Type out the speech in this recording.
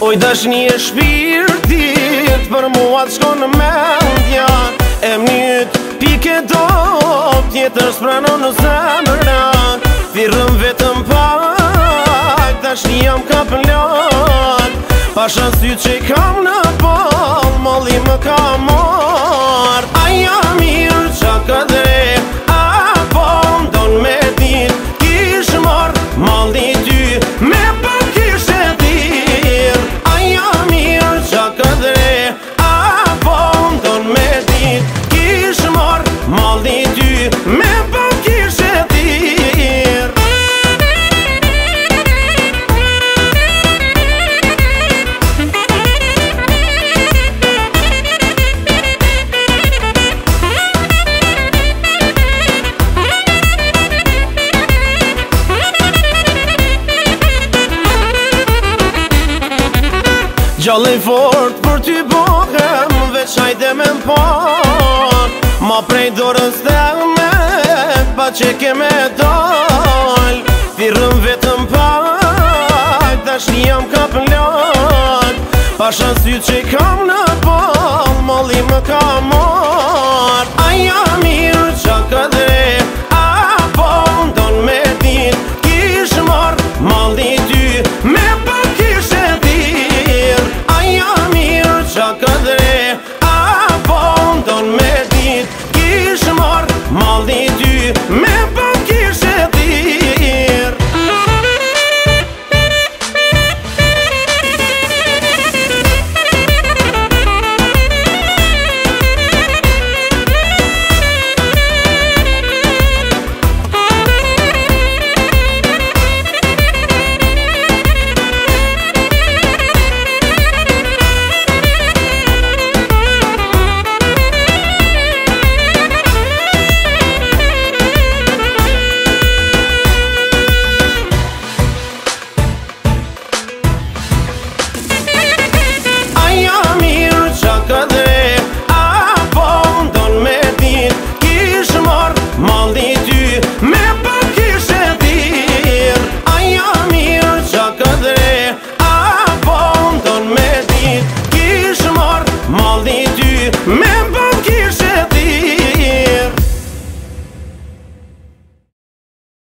Moj dashni e shpirtit për mua t'shko në mendja. E mnyt pike do tjetër s'pranon në zemra. Thirrëm vetëm pak, dashni jam ka pëllot. Pasha syt që i kam në pol, molli më ka mor. Aja mirë qa këdre, apo ndon me dit kish mor, molli ty me për kish e dir. Aja mirë qa këdre, apo ndon me dit kish mor, molli ty me për kish e dir. Gjallë i fort për ty bohem, veç hajde me m'pon. Ma prej dorës teme, pa që ke me dal. Thirrëm vetëm pak, dashni jam ka pëllot. Pasha syt që i kam në pol, molli më ka mor. Aja mirë qa këdre, apo ndon me dit kish mor, molli ty me për kish e dir. Aja mirë qa këdre, apo ndon me dit kish mor, molli ty me për kish e dir. Me